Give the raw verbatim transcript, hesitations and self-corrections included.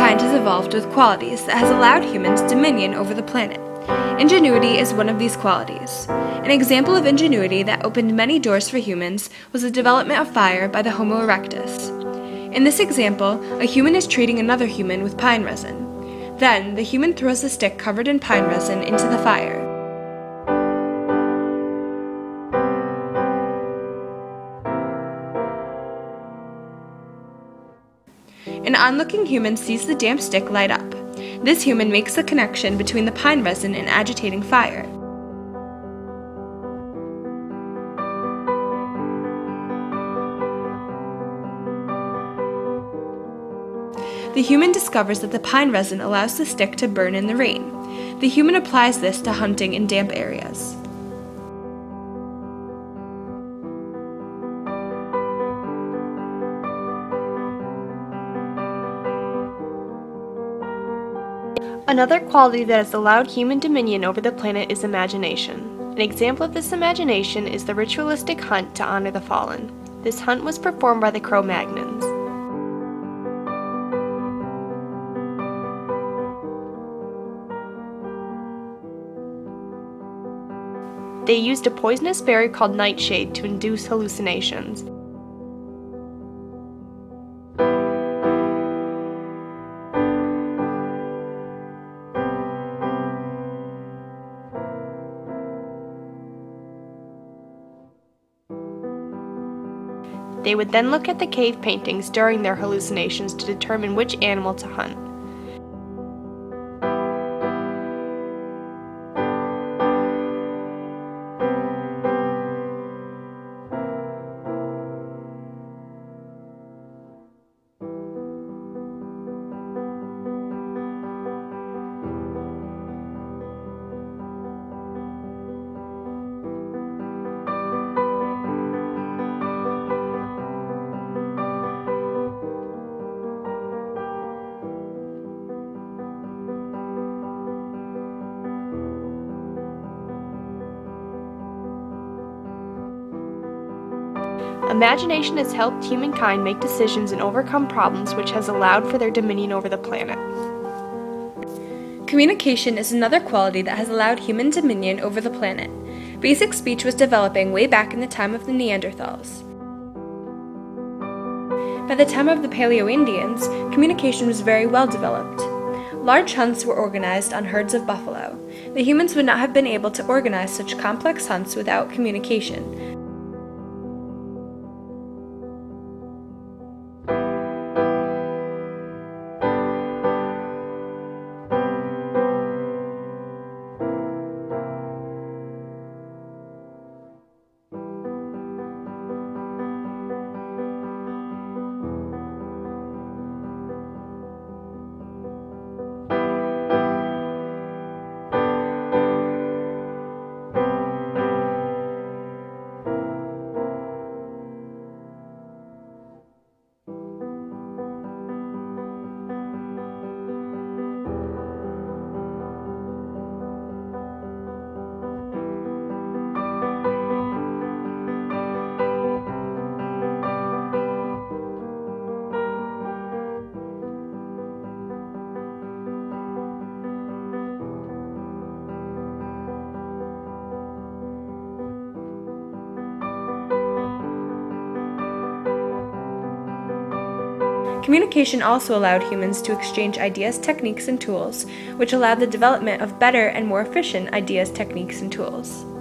Humankind has evolved with qualities that has allowed humans dominion over the planet. Ingenuity is one of these qualities. An example of ingenuity that opened many doors for humans was the development of fire by the Homo erectus. In this example, a human is treating another human with pine resin. Then, the human throws the stick covered in pine resin into the fire. An onlooking human sees the damp stick light up. This human makes the connection between the pine resin and agitating fire. The human discovers that the pine resin allows the stick to burn in the rain. The human applies this to hunting in damp areas. Another quality that has allowed human dominion over the planet is imagination. An example of this imagination is the ritualistic hunt to honor the fallen. This hunt was performed by the Cro-Magnons. They used a poisonous berry called nightshade to induce hallucinations. They would then look at the cave paintings during their hallucinations to determine which animal to hunt. Imagination has helped humankind make decisions and overcome problems, which has allowed for their dominion over the planet. Communication is another quality that has allowed human dominion over the planet. Basic speech was developing way back in the time of the Neanderthals. By the time of the Paleo-Indians, communication was very well developed. Large hunts were organized on herds of buffalo. The humans would not have been able to organize such complex hunts without communication. Communication also allowed humans to exchange ideas, techniques, and tools, which allowed the development of better and more efficient ideas, techniques, and tools.